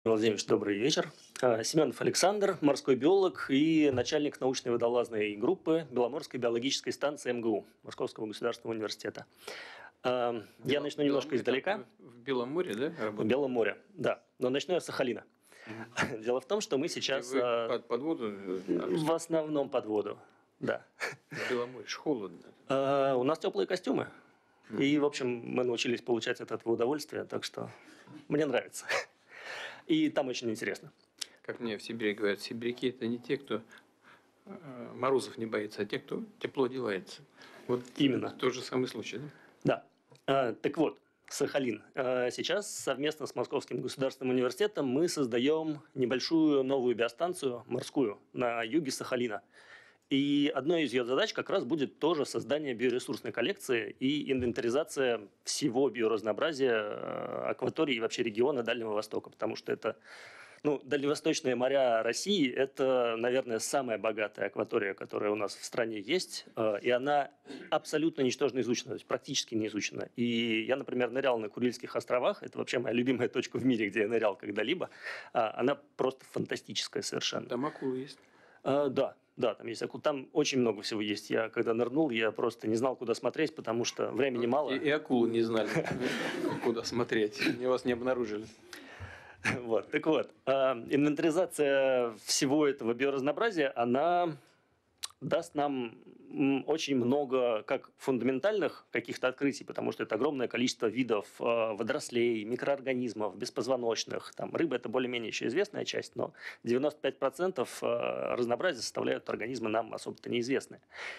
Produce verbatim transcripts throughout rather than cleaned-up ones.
Владимирович, добрый вечер. А, Семенов Александр, морской биолог и начальник научной водолазной группы Беломорской биологической станции эм гэ у, Московского государственного университета. А, Я Бело- начну немножко Беломоре, там издалека. В Белом море, да, В работаете? Белом море, да. Но начну я с Сахалина. Мгм. Дело в том, что мы И сейчас вы а, под, под воду, э, в основном под воду. Да. в Белом море ж холодно. А, У нас теплые костюмы. И, в общем, мы научились получать от этого удовольствие, так что мне нравится. И там очень интересно. Как мне в Сибири говорят, сибиряки это не те, кто э, морозов не боится, а те, кто тепло одевается. Вот Именно. тот же самый случай, да? Да. А, так вот, Сахалин. А, сейчас совместно с Московским государственным университетом мы создаем небольшую новую биостанцию морскую на юге Сахалина. И одной из ее задач как раз будет тоже создание биоресурсной коллекции и инвентаризация всего биоразнообразия э, акватории и вообще региона Дальнего Востока, потому что это, ну, дальневосточные моря России – это, наверное, самая богатая акватория, которая у нас в стране есть, э, и она абсолютно ничтожно изучена, то есть практически не изучена. И я, например, нырял на Курильских островах, это вообще моя любимая точка в мире, где я нырял когда-либо, А, она просто фантастическая совершенно. Там акулы есть. А, да, да, там есть акул. Там очень много всего есть. Я когда нырнул, я просто не знал, куда смотреть, потому что времени мало. И, и акулы не знали, куда смотреть. Они вас не обнаружили. Вот, так вот, а, инвентаризация всего этого биоразнообразия, она даст нам м, очень много как фундаментальных каких-то открытий, потому что это огромное количество видов э, водорослей, микроорганизмов, беспозвоночных. Там рыба – это более-менее еще известная часть, но девяносто пять процентов э, разнообразия составляют организмы нам особо-то неизвестные.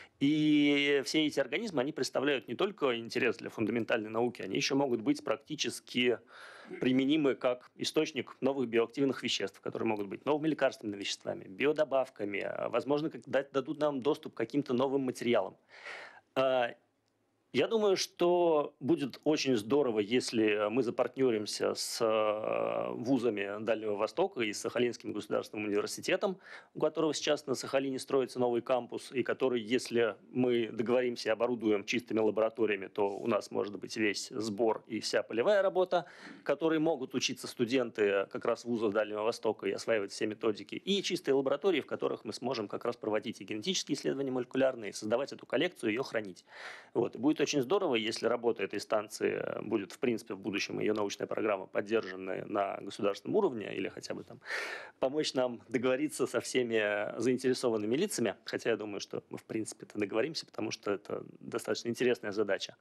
И все эти организмы, они представляют не только интерес для фундаментальной науки, они еще могут быть практически применимы как источник новых биоактивных веществ, которые могут быть новыми лекарственными веществами, биодобавками, а, возможно, как дать- дадут нам доступ к каким-то новым материалам. А, Я думаю, что будет очень здорово, если мы запартнеримся с э, вузами Дальнего Востока и с Сахалинским государственным университетом, у которого сейчас на Сахалине строится новый кампус, и который, если мы договоримся и оборудуем чистыми лабораториями, то у нас может быть весь сбор и вся полевая работа, которые могут учиться студенты как раз вузов Дальнего Востока и осваивать все методики, и чистые лаборатории, в которых мы сможем как раз проводить и генетические исследования молекулярные, создавать эту коллекцию, ее хранить. Вот. И будет очень здорово, если работа этой станции будет, в принципе, в будущем, ее научная программа поддержана на государственном уровне, или хотя бы там помочь нам договориться со всеми заинтересованными лицами, хотя я думаю, что мы, в принципе-то договоримся, потому что это достаточно интересная задача.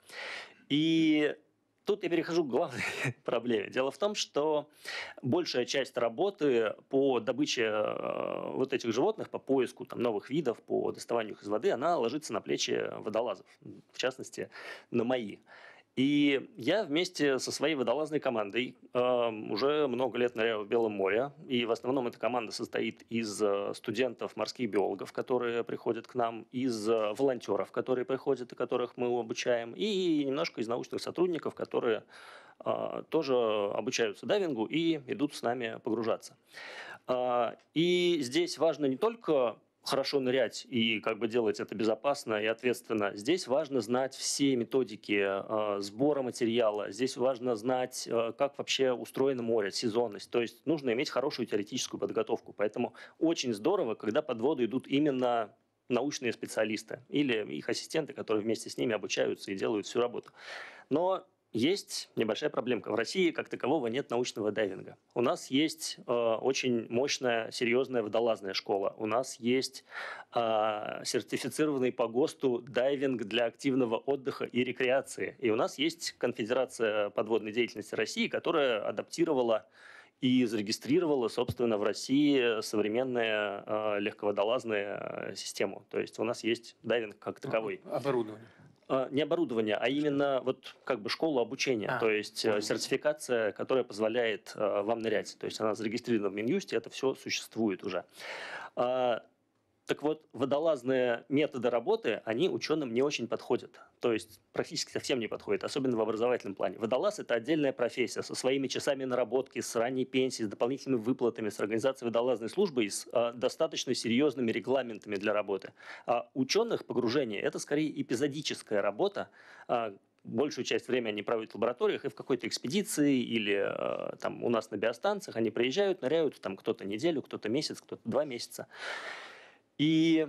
И тут я перехожу к главной проблеме. Дело в том, что большая часть работы по добыче э, вот этих животных, по поиску там, новых видов, по доставанию их из воды, она ложится на плечи водолазов, в частности, на мои. И я вместе со своей водолазной командой э, уже много лет ныряю в Белом море. И в основном эта команда состоит из э, студентов, морских биологов, которые приходят к нам, из э, волонтеров, которые приходят и которых мы обучаем, и немножко из научных сотрудников, которые э, тоже обучаются дайвингу и идут с нами погружаться. А, И здесь важно не только хорошо нырять и как бы делать это безопасно и ответственно. Здесь важно знать все методики э, сбора материала. Здесь важно знать, э, как вообще устроено море, сезонность. То есть нужно иметь хорошую теоретическую подготовку. Поэтому очень здорово, когда под воду идут именно научные специалисты или их ассистенты, которые вместе с ними обучаются и делают всю работу. Но есть небольшая проблемка. В России как такового нет научного дайвинга. У нас есть э, очень мощная, серьезная водолазная школа. У нас есть э, сертифицированный по ГОСТу дайвинг для активного отдыха и рекреации. И у нас есть Конфедерация подводной деятельности России, которая адаптировала и зарегистрировала, собственно, в России современную э, легководолазную э, систему. То есть у нас есть дайвинг как таковой. Оборудование. А, Не оборудование, а именно вот как бы школу обучения, А, то есть э, понял. сертификация, которая позволяет э, вам нырять. То есть она зарегистрирована в Минюсте, это все существует уже. А, Так вот, водолазные методы работы, они ученым не очень подходят. То есть практически совсем не подходят, особенно в образовательном плане. Водолаз – это отдельная профессия со своими часами наработки, с ранней пенсией, с дополнительными выплатами, с организацией водолазной службы и с э, достаточно серьезными регламентами для работы. А ученых погружение – это скорее эпизодическая работа, а, большую часть времени они проводят в лабораториях и в какой-то экспедиции или э, там у нас на биостанциях. Они приезжают, ныряют, там кто-то неделю, кто-то месяц, кто-то два месяца. И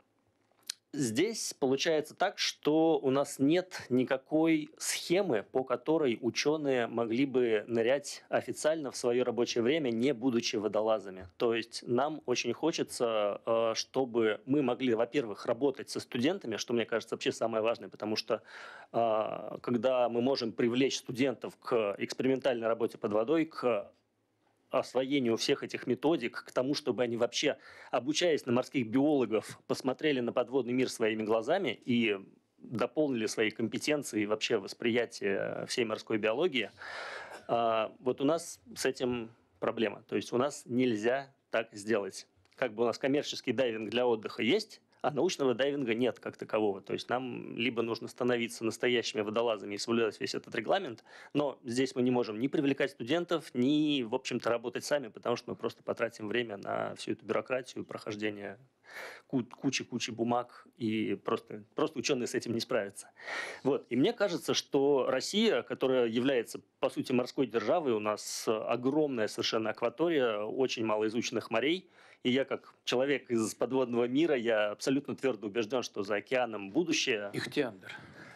здесь получается так, что у нас нет никакой схемы, по которой ученые могли бы нырять официально в свое рабочее время, не будучи водолазами. То есть нам очень хочется, э, чтобы мы могли, во-первых, работать со студентами, что, мне кажется, вообще самое важное, потому что э, когда мы можем привлечь студентов к экспериментальной работе под водой, к освоению всех этих методик, к тому, чтобы они вообще, обучаясь на морских биологов, посмотрели на подводный мир своими глазами и дополнили свои компетенции и вообще восприятие всей морской биологии. Вот у нас с этим проблема. То есть у нас нельзя так сделать. Как бы у нас коммерческий дайвинг для отдыха есть, а научного дайвинга нет как такового. То есть нам либо нужно становиться настоящими водолазами и соблюдать весь этот регламент, но здесь мы не можем ни привлекать студентов, ни, в общем-то, работать сами, потому что мы просто потратим время на всю эту бюрократию, прохождение кучи-кучи бумаг, и просто, просто ученые с этим не справятся. Вот. И мне кажется, что Россия, которая является, по сути, морской державой, у нас огромная совершенно акватория, очень мало изученных морей, и я, как человек из подводного мира, я абсолютно твердо убежден, что за океаном будущее. Ихтиандр.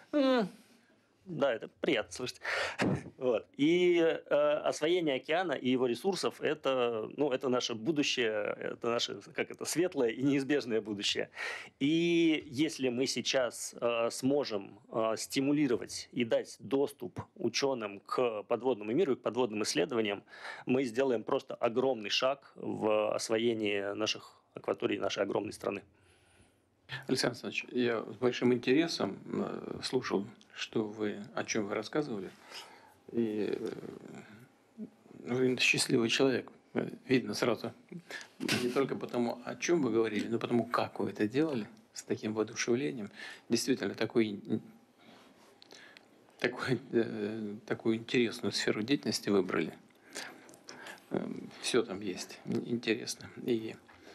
Да, это приятно слышать. Вот. И э, освоение океана и его ресурсов это, ну, это наше будущее, это наше, как это, светлое и неизбежное будущее. И если мы сейчас э, сможем э, стимулировать и дать доступ ученым к подводному миру и к подводным исследованиям, мы сделаем просто огромный шаг в освоении наших акваторий нашей огромной страны. Александр Александрович, я с большим интересом слушал, что вы, о чем вы рассказывали. И вы счастливый человек. Видно сразу. Не только потому, о чем вы говорили, но потому, как вы это делали, с таким воодушевлением. Действительно, такой, такой, такую интересную сферу деятельности выбрали. Все там есть интересно. И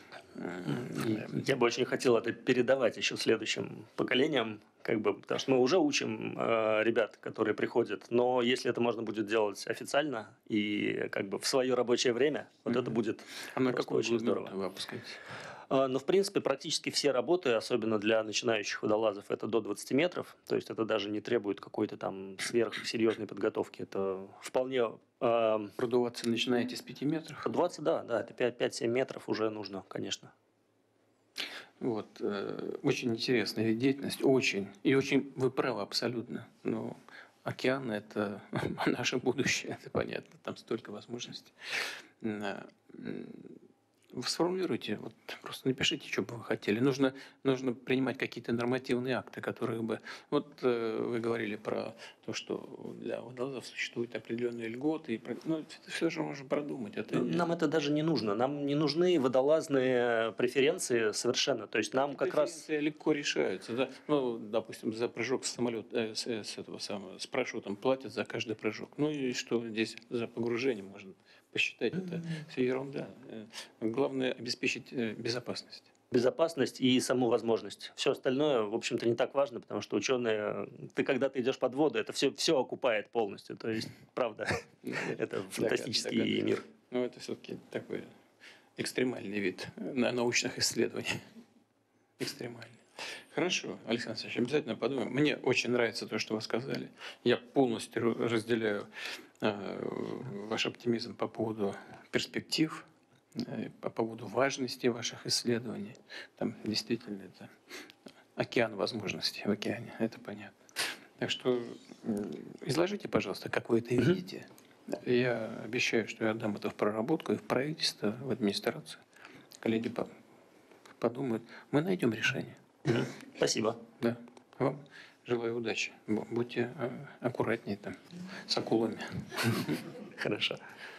Я бы очень хотел это передавать еще следующим поколениям, как бы, потому что мы уже учим э, ребят, которые приходят, но если это можно будет делать официально и как бы в свое рабочее время, вот mm-hmm. это будет а на какой очень здорово. Вы выпускаете? Э, но в принципе практически все работы, особенно для начинающих водолазов, это до двадцати метров, то есть это даже не требует какой-то там сверхсерьезной подготовки, это вполне... Э, Продуваться начинаете с пяти метров? Продуваться, да, да, это пять-семь метров уже нужно, конечно. Вот, э, очень интересная деятельность, очень, и очень, вы правы абсолютно, но океан – это наше будущее, это понятно, там столько возможностей. Вы сформулируйте, вот просто напишите, что бы вы хотели. Нужно, нужно принимать какие-то нормативные акты, которые бы... Вот э, вы говорили про то, что для водолазов существуют определенные льготы. И, ну, это все же можно продумать. Это... Нам это даже не нужно. Нам не нужны водолазные преференции совершенно. То есть нам эти как раз... легко решаются. Да? Ну, допустим, за прыжок с самолета, э, с, с этого самого, с парашютом платят за каждый прыжок. Ну и что здесь за погружение можно посчитать? Это все ерунда. Главное обеспечить безопасность. Безопасность и саму возможность. Все остальное, в общем-то, не так важно, потому что ученые, ты когда ты идешь под воду, это все, все окупает полностью. То есть, правда, это фантастический мир. Ну, это все-таки такой экстремальный вид научных исследований. Экстремальный. Хорошо, Александр Александрович, обязательно подумаем. Мне очень нравится то, что вы сказали. Я полностью разделяю ваш оптимизм по поводу перспектив, по поводу важности ваших исследований. Там действительно это океан возможностей в океане, это понятно. Так что изложите, пожалуйста, как вы это видите. Я обещаю, что я отдам это в проработку и в правительство, в администрацию. Коллеги подумают, мы найдем решение. Спасибо. Да. Вам желаю удачи. Будьте аккуратнее там с акулами. Хорошо.